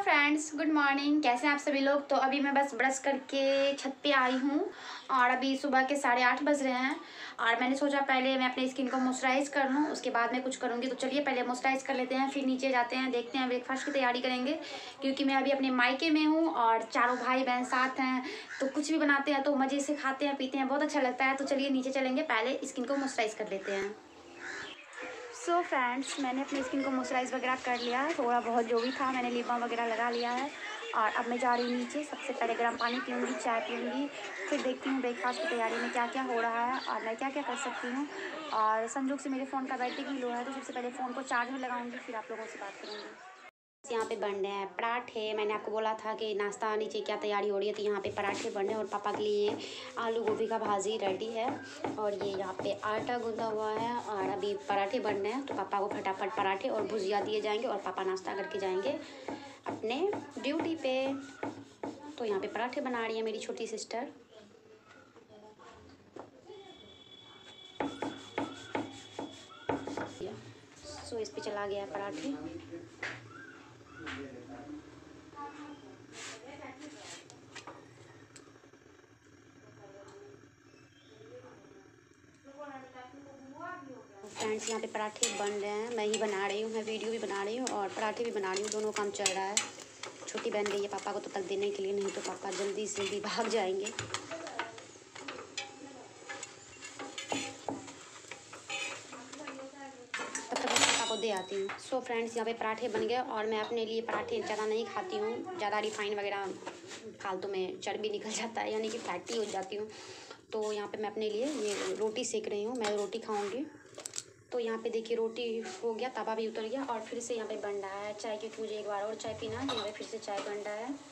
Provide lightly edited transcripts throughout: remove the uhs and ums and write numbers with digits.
Friends, good morning. कैसे हैं आप सभी लोग। तो अभी मैं बस ब्रश करके छत पे आई हूँ और अभी सुबह के 8:30 बज रहे हैं और मैंने सोचा पहले मैं अपनी स्किन को मॉइस्चराइज कर लूँ, उसके बाद मैं कुछ करूँगी। तो चलिए पहले मॉइस्चराइज कर लेते हैं, फिर नीचे जाते हैं, देखते हैं ब्रेकफास्ट की तैयारी करेंगे। क्योंकि मैं अभी अपने मायके में हूँ और चारों भाई बहन साथ हैं, तो कुछ भी बनाते हैं तो मज़े से खाते हैं पीते हैं, बहुत अच्छा लगता है। तो चलिए नीचे चलेंगे, पहले स्किन को मॉइस्चराइज कर लेते हैं। सो फ्रेंड्स, मैंने अपनी स्किन को मॉइस्चराइज़ वगैरह कर लिया है, थोड़ा बहुत जो भी था मैंने लिप बाम वगैरह लगा लिया है। और अब मैं जा रही हूँ नीचे। सबसे पहले गर्म पानी पीऊँगी, चाय पीऊँगी, फिर देखती हूँ ब्रेकफास्ट की तैयारी में क्या क्या हो रहा है और मैं क्या क्या कर सकती हूँ। और संजोग से मेरे फ़ोन का बैटरी भी लो है, तो सबसे पहले फ़ोन को चार्ज में लगाऊँगी, फिर आप लोगों से बात करूँगी। यहाँ पे बन रहे हैं पराठे। मैंने आपको बोला था कि नाश्ता नीचे क्या तैयारी हो रही है, तो यहाँ पे पराठे बन रहे हैं और पापा के लिए आलू गोभी का भाजी रेडी है। और ये यहाँ पे आटा गूंदा हुआ है और अभी पराठे बन रहे हैं, तो पापा को फटाफट पराठे और भुजिया दिए जाएंगे और पापा नाश्ता करके जाएंगे अपने ड्यूटी पे। तो यहाँ पे पराठे बना रही है मेरी छोटी सिस्टर। सो इस पे चला गया पराठे। फ्रेंड्स, यहाँ पे पराठे बन रहे हैं, मैं ही बना रही हूँ, मैं वीडियो भी बना रही हूँ और पराठे भी बना रही हूँ, दोनों काम चल रहा है। छोटी बहन गई है पापा को तो तक देने के लिए, नहीं तो पापा जल्दी से भी भाग जाएंगे। तब तक मैं पापा को दे आती हूँ। सो फ्रेंड्स, यहाँ पे पराठे बन गए और मैं अपने लिए पराठे ज़्यादा नहीं खाती हूँ, ज़्यादा रिफाइन वगैरह फालतू में चर्बी निकल जाता है, यानी कि फैटी हो जाती हूँ। तो यहाँ पे मैं अपने लिए ये रोटी सेक रही हूँ, मैं रोटी खाऊँगी। तो यहाँ पे देखिए रोटी हो गया, तवा भी उतर गया और फिर से यहाँ पे बन रहा है चाय, क्योंकि मुझे एक बार और चाय पीना है। यहाँ पे फिर से चाय बन रहा है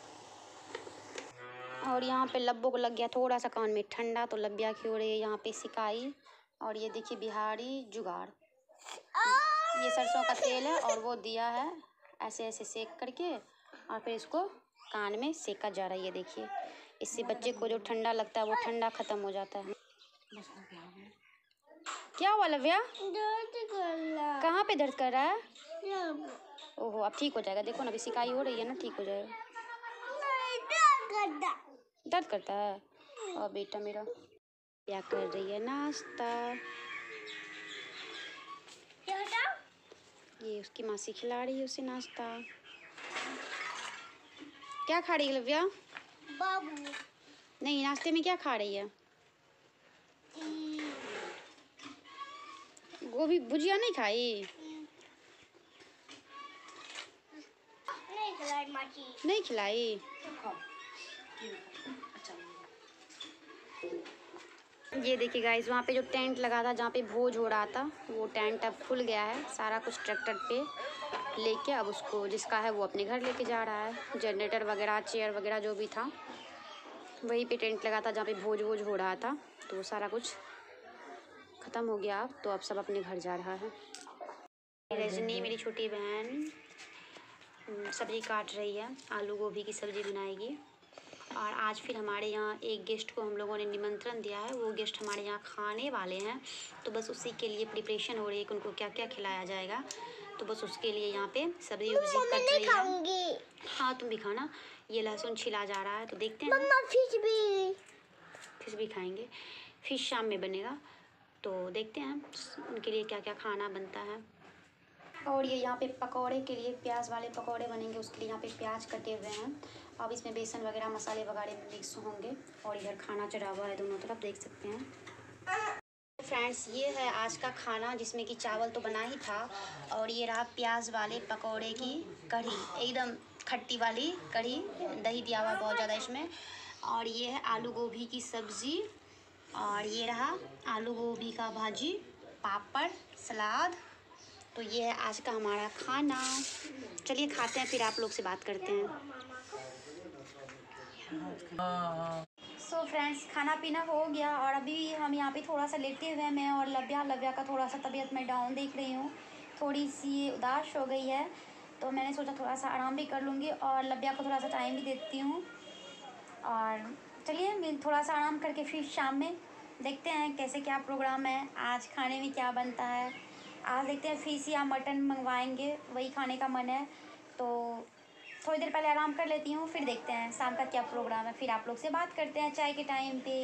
और यहाँ पे लब्बों को लग गया थोड़ा सा कान में ठंडा, तो लब्बिया की हो रही है यहाँ पे सिकाई। और ये देखिए बिहारी जुगाड़, ये सरसों का तेल है और वो दिया है ऐसे ऐसे सेक करके और फिर इसको कान में सेका जा रहा है। ये देखिए, इससे बच्चे को जो ठंडा लगता है वो ठंडा खत्म हो जाता है। क्या हुआ लव्या? कहाँ पे दर्द कर रहा है? ओहो, अब ठीक हो जाएगा। देखो ना, अभी सिकाई हो रही है ना, ठीक हो जाएगा। दर्द करता है? और बेटा मेरा क्या कर रही है? नाश्ता। ये उसकी मासी खिला रही है उसे नाश्ता। क्या खा रही है लव्या? बाबू। नहीं, नाश्ते में क्या खा रही है? गोभी भुजिया नहीं खाई? नहीं खिलाई। ये देखिए गाइस, वहाँ पे जो टेंट लगा था जहाँ पे भोज हो रहा था, वो टेंट अब खुल गया है। सारा कुछ ट्रैक्टर पे लेके अब उसको जिसका है वो अपने घर लेके जा रहा है। जनरेटर वगैरह, चेयर वगैरह जो भी था, वहीं पे टेंट लगा था जहाँ पे भोज वोज हो रहा था, तो वो सारा कुछ ख़त्म हो गया अब, तो अब सब अपने घर जा रहा है। रजनी मेरी छोटी बहन सब्ज़ी काट रही है, आलू गोभी की सब्ज़ी बनाएगी। और आज फिर हमारे यहाँ एक गेस्ट को हम लोगों ने निमंत्रण दिया है, वो गेस्ट हमारे यहाँ खाने वाले हैं, तो बस उसी के लिए प्रिपरेशन हो रही है कि उनको क्या क्या खिलाया जाएगा। तो बस उसके लिए यहाँ पे सब्जी उब्जी कट रही है। हाँ, तुम भी खाना। ये लहसुन छिला जा रहा है, तो देखते हैं। मम्मा फिश भी खाएंगे। फिश शाम में बनेगा, तो देखते हैं उनके लिए क्या क्या खाना बनता है। और ये यहाँ पे पकौड़े के लिए प्याज वाले पकौड़े बनेंगे, उसके लिए यहाँ पे प्याज कटे हुए हैं। अब इसमें बेसन वगैरह मसाले वगैरह मिक्स होंगे और इधर खाना चढ़ा हुआ है दोनों तरफ, देख सकते हैं। फ्रेंड्स, ये है आज का खाना, जिसमें कि चावल तो बना ही था और ये रहा प्याज वाले पकौड़े की कढ़ी, एकदम खट्टी वाली कढ़ी, दही दिया हुआ बहुत ज़्यादा इसमें। और ये है आलू गोभी की सब्ज़ी और ये रहा आलू गोभी का भाजी, पापड़, सलाद। तो ये है आज का हमारा खाना। चलिए खाते हैं, फिर आप लोग से बात करते हैं। सो फ्रेंड्स, खाना पीना हो गया और अभी हम यहाँ पे थोड़ा सा लेटे हुए हैं, मैं और लव्या का थोड़ा सा तबीयत में डाउन देख रही हूँ, थोड़ी सी उदास हो गई है, तो मैंने सोचा थोड़ा सा आराम भी कर लूँगी और लव्या को थोड़ा सा टाइम भी देती हूँ। और चलिए मैं थोड़ा सा आराम करके फिर शाम में देखते हैं कैसे क्या प्रोग्राम है, आज खाने में क्या बनता है। आज देखते हैं फिश या मटन मंगवाएंगे, वही खाने का मन है, तो थोड़ी देर पहले आराम कर लेती हूँ, फिर देखते हैं शाम का क्या प्रोग्राम है, फिर आप लोग से बात करते हैं चाय के टाइम पे।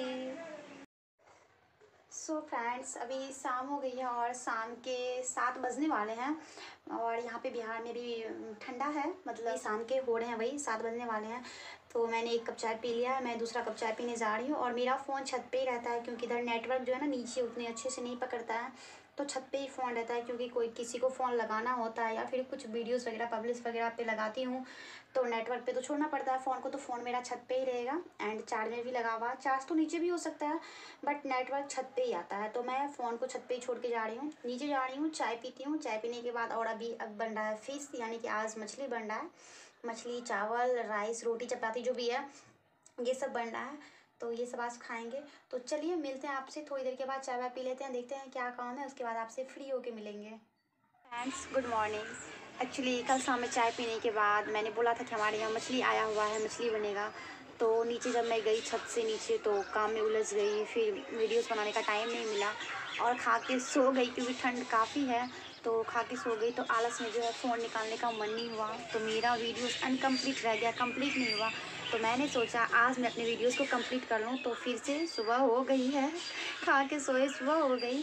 सो फ्रेंड्स, अभी शाम हो गई है और शाम के 7 बजने वाले हैं और यहाँ पे बिहार में भी ठंडा है, मतलब शाम के हो रहे हैं वही 7 बजने वाले हैं। तो मैंने एक कप चाय पी लिया है, मैं दूसरा कप चाय पीने जा रही हूँ और मेरा फ़ोन छत पे ही रहता है क्योंकि इधर नेटवर्क जो है ना नीचे उतने अच्छे से नहीं पकड़ता है, तो छत पे ही फ़ोन रहता है क्योंकि कोई किसी को फ़ोन लगाना होता है या फिर कुछ वीडियोस वगैरह पब्लिश वगैरह पे लगाती हूँ तो नेटवर्क पे तो छोड़ना पड़ता है फ़ोन को, तो फ़ोन मेरा छत पे ही रहेगा। एंड चार्ज में भी लगा हुआ, चार्ज तो नीचे भी हो सकता है बट नेटवर्क छत पे ही आता है, तो मैं फ़ोन को छत पे ही छोड़ के जा रही हूँ। नीचे जा रही हूँ, चाय पीती हूँ, चाय पीने के बाद और अभी अब बन रहा है फ़िश, यानी कि आज मछली बन रहा है। मछली, चावल, राइस, रोटी, चपाती जो भी है ये सब बन रहा है, तो ये सब आज खाएंगे। तो चलिए मिलते हैं आपसे थोड़ी देर के बाद, चाय वाय पी लेते हैं, देखते हैं क्या काम है, उसके बाद आपसे फ्री होके मिलेंगे। Friends good morning. एक्चुअली कल शाम में चाय पीने के बाद मैंने बोला था कि हमारे यहाँ मछली आया हुआ है, मछली बनेगा, तो नीचे जब मैं गई छत से नीचे तो काम में उलझ गई, फिर वीडियोस बनाने का टाइम नहीं मिला और खा के सो गई क्योंकि ठंड काफ़ी है, तो खा के सो गई। तो आलस में जो है फ़ोन निकालने का मन नहीं हुआ, तो मेरा वीडियोस अनकम्प्लीट रह गया, कंप्लीट नहीं हुआ। तो मैंने सोचा आज मैं अपने वीडियोस को कंप्लीट कर लूँ, तो फिर से सुबह हो गई है, खा के सोए सुबह हो गई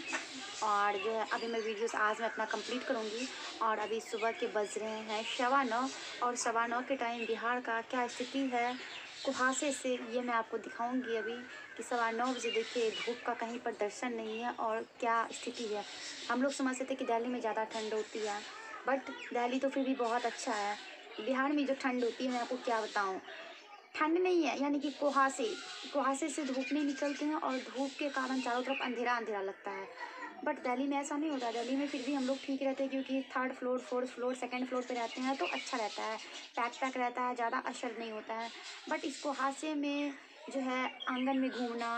और जो है अभी मैं वीडियोस आज मैं अपना कंप्लीट करूँगी। और अभी सुबह के बज रहे हैं 9:15 और 9:15 के टाइम बिहार का क्या स्थिति है कुहासे से ये मैं आपको दिखाऊंगी अभी कि 9:15 बजे देखिए धूप का कहीं पर दर्शन नहीं है और क्या स्थिति है। हम लोग समझते थे कि दिल्ली में ज़्यादा ठंड होती है बट दिल्ली तो फिर भी बहुत अच्छा है। बिहार में जो ठंड होती है मैं आपको क्या बताऊँ, ठंड नहीं है, यानी कि कुहासे से धूप नहीं निकलते हैं और धूप के कारण चारों तरफ अंधेरा अंधेरा लगता है। बट दिल्ली में ऐसा नहीं होता, दिल्ली में फिर भी हम लोग ठीक रहते हैं क्योंकि 3rd floor, 4th floor, 2nd floor पे रहते हैं तो अच्छा रहता है, पैक रहता है, ज़्यादा असर नहीं होता है। बट इस कुहासे में जो है आंगन में घूमना,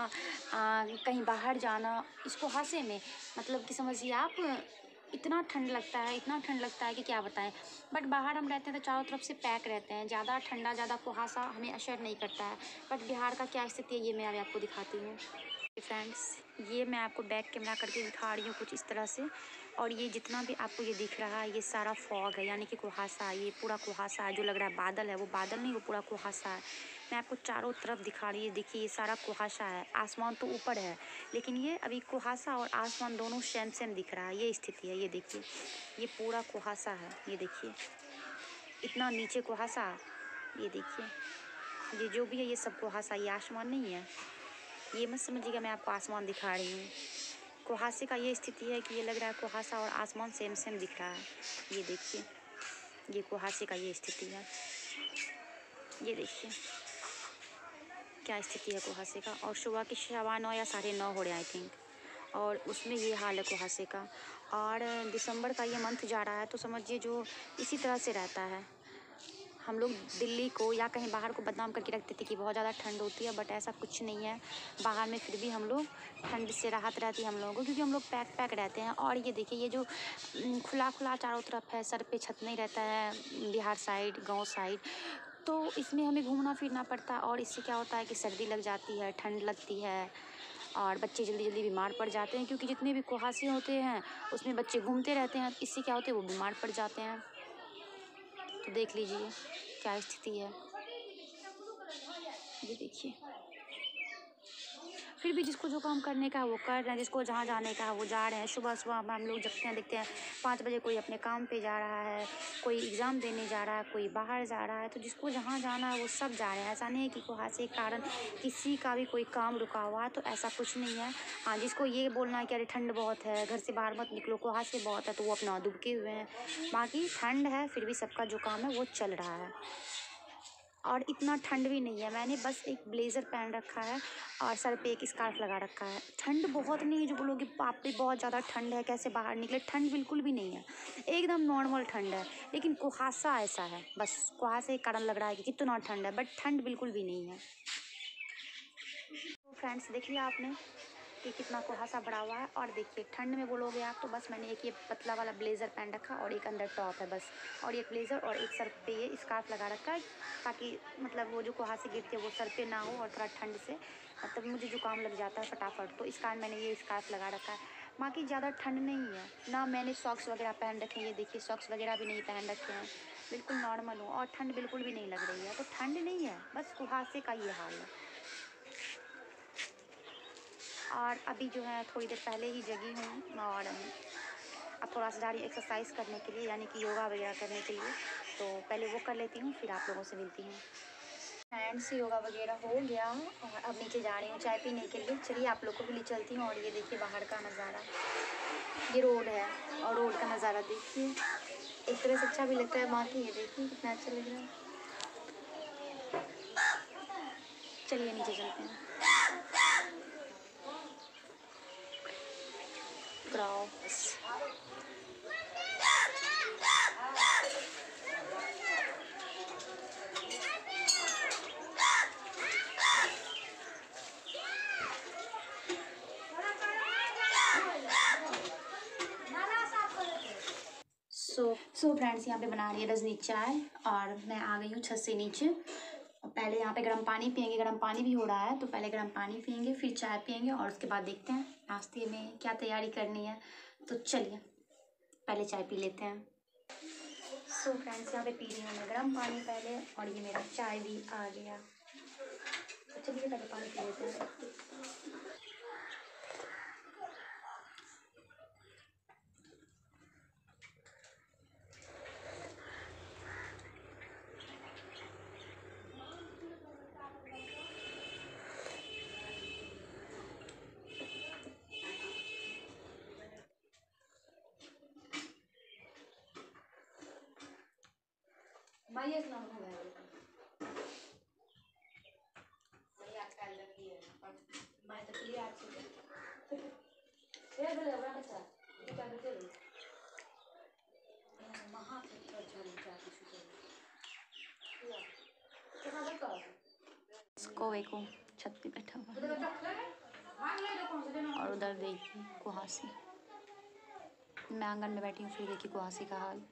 कहीं बाहर जाना, इस कुहासे में मतलब कि समझिए आप इतना ठंड लगता है, इतना ठंड लगता है कि क्या बताएं। बट बाहर हम रहते हैं तो चारों तरफ से पैक रहते हैं, ज़्यादा ठंडा, ज़्यादा कुहासा हमें असर नहीं करता है। बट बिहार का क्या स्थिति है ये मैं अभी आपको दिखाती हूँ। फ्रेंड्स, ये मैं आपको बैक कैमरा करके दिखा रही हूँ कुछ इस तरह से, और ये जितना भी आपको ये दिख रहा है ये सारा फॉग है, यानी कि कुहासा, ये पूरा कुहासा है। जो लग रहा है बादल है वो बादल नहीं, वो पूरा कुहासा है। मैं आपको चारों तरफ दिखा रही है, देखिए ये सारा कुहासा है, आसमान तो ऊपर है लेकिन ये अभी कुहासा और आसमान दोनों सेम सेम दिख रहा है, ये स्थिति है। ये देखिए ये पूरा कुहासा है, ये देखिए इतना नीचे कुहासा, ये देखिए ये जो भी है ये सब कुहासा, ये आसमान नहीं है, ये मत समझिएगा मैं आपको आसमान दिखा रही हूँ। कुहासे का ये स्थिति है कि ये लग रहा है कुहासा और आसमान सेम सेम दिख रहा है। ये देखिए ये कुहासे का ये स्थिति है, ये देखिए क्या स्थिति है कुहासे का। और सुबह के 9:15 या 9:30 हो रहे हैं आई थिंक, और उसमें ये हाल है कुहासे का। और दिसंबर का ये मंथ जा रहा है तो समझिए जो इसी तरह से रहता है। हम लोग दिल्ली को या कहीं बाहर को बदनाम करके रखते थे कि बहुत ज़्यादा ठंड होती है, बट ऐसा कुछ नहीं है। बाहर में फिर भी हम लोग ठंड से राहत रहती है हम लोगों को, क्योंकि हम लोग पैक रहते हैं। और ये देखिए ये जो खुला खुला चारों तरफ है, सर पे छत नहीं रहता है बिहार साइड, गांव साइड, तो इसमें हमें घूमना फिरना पड़ता है और इससे क्या होता है कि सर्दी लग जाती है, ठंड लगती है और बच्चे जल्दी जल्दी बीमार पड़ जाते हैं, क्योंकि जितने भी कुहासे होते हैं उसमें बच्चे घूमते रहते हैं, इससे क्या होते हैं वो बीमार पड़ जाते हैं। तो देख लीजिए क्या स्थिति है, ये देखिए। फिर भी जिसको जो काम करने का है वो कर रहे हैं, जिसको जहाँ जाने का है वो जा रहे हैं। सुबह सुबह हम लोग जगते हैं, देखते हैं 5 बजे कोई अपने काम पे जा रहा है, कोई एग्ज़ाम देने जा रहा है, कोई बाहर जा रहा है, तो जिसको जहाँ जाना है वो सब जा रहे हैं। ऐसा नहीं है कि कुहासे के कारण किसी का भी कोई काम रुका हुआ है, तो ऐसा कुछ नहीं है। हाँ, जिसको ये बोलना है कि अरे ठंड बहुत है, घर से बाहर मत निकलो, कुहासे बहुत है, तो वो अपना दुबके हुए हैं। बाकी ठंड है फिर भी सबका जो काम है वो चल रहा है। और इतना ठंड भी नहीं है, मैंने बस एक ब्लेज़र पहन रखा है और सर पे एक स्कार्फ लगा रखा है। ठंड बहुत नहीं है जो बोलोगे बाप रे बहुत ज़्यादा ठंड है कैसे बाहर निकले, ठंड बिल्कुल भी नहीं है, एकदम नॉर्मल ठंड है। लेकिन कुहासा ऐसा है, बस कुहासे के कारण लग रहा है कि कितना ठंड है, बट ठंड बिल्कुल भी नहीं है। तो फ्रेंड्स देखिए आपने कि कितना कुहासा भरा हुआ है। और देखिए ठंड में बोलोगे आप तो बस मैंने एक ये पतला वाला ब्लेज़र पहन रखा और एक अंदर टॉप है बस, और एक ब्लेज़र और एक सर पे ये स्कार्फ लगा रखा है, ताकि मतलब वो जो कुहासे गिरते हैं वो सर पे ना हो और थोड़ा ठंड से मतलब मुझे जुकाम लग जाता है फटाफट, तो इस कारण मैंने ये स्कार्फ लगा रखा है। बाकी ज़्यादा ठंड नहीं है ना, मैंने सॉक्स वगैरह पहन रखे हैं, ये देखिए सॉक्स वगैरह भी नहीं पहन रखे हैं, बिल्कुल नॉर्मल हूँ और ठंड बिल्कुल भी नहीं लग रही है। तो ठंड नहीं है, बस कुहासे का ये हाल है। और अभी जो है थोड़ी देर पहले ही जगी हूँ और अब थोड़ा सा जा रही एक्सरसाइज करने के लिए, यानी कि योगा वगैरह करने के लिए। तो पहले वो कर लेती हूँ, फिर आप लोगों से मिलती हूँ। फ्रेंड्स, योगा वगैरह हो गया और अब नीचे जा रही हूँ चाय पीने के लिए। चलिए आप लोग को भी ले चलती हूँ। और ये देखिए बाहर का नज़ारा, ये रोड है और रोड का नज़ारा देखिए, एक तरह से अच्छा भी लगता है। बाकी ये देखिए कितना अच्छा लग रहा है। चलिए नीचे चलते हैं। क्रॉस सो फ्रेंड्स, यहाँ पे बना रही है रजनी चाय और मैं आ गई हूँ छत से नीचे। पहले यहाँ पे गर्म पानी पियेंगे, गर्म पानी भी हो रहा है, तो पहले गर्म पानी पियेंगे फिर चाय पियेंगे और उसके बाद देखते हैं नाश्ते में क्या तैयारी करनी है। तो चलिए पहले चाय पी लेते हैं। सो फ्रेंड्स, यहाँ पे पी रही हूँ मैं गर्म पानी पहले और ये मेरा चाय भी आ गया। तो चलिए पहले पानी पी लेते हैं। कौवे को छत पे बैठा हुआ है और उधर देखिए कुहासी। मैं आंगन में बैठी हूँ, फिर देखिए कुहासी का हाल।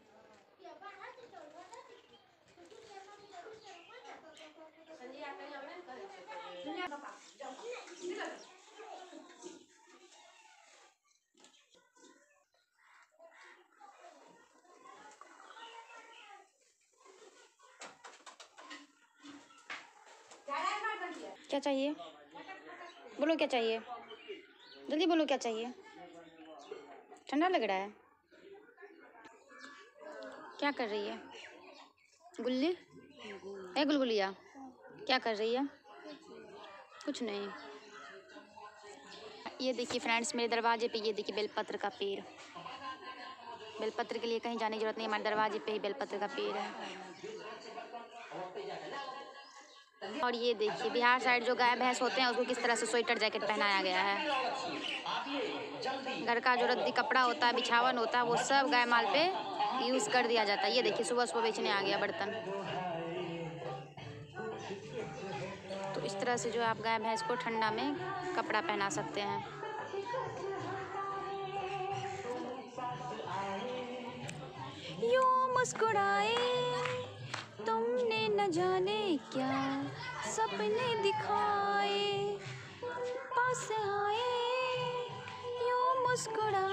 क्या चाहिए? बोलो क्या चाहिए, जल्दी बोलो क्या चाहिए। ठंडा लग रहा है? क्या कर रही है गुल्ली? ए गुलगुलिया, क्या कर रही है? कुछ नहीं। ये देखिए फ्रेंड्स, मेरे दरवाजे पे ये देखिए बेलपत्र का पेड़। बेलपत्र के लिए कहीं जाने की जरूरत नहीं, हमारे दरवाजे पे ही बेलपत्र का पेड़ है। और ये देखिए बिहार साइड जो गाय भैंस होते हैं उसको किस तरह से स्वेटर जैकेट पहनाया गया है। घर का जो रद्दी कपड़ा होता है, बिछावन होता है, वो सब गाय माल पे यूज़ कर दिया जाता है। ये देखिए सुबह सुबह बेचने आ गया बर्तन। तो इस तरह से जो आप गाय भैंस को ठंडा में कपड़ा पहना सकते हैं। यूं मुस्कुराए तुमने न जाने क्या सपने दिखाए, पास आए यूं मुस्कुराए।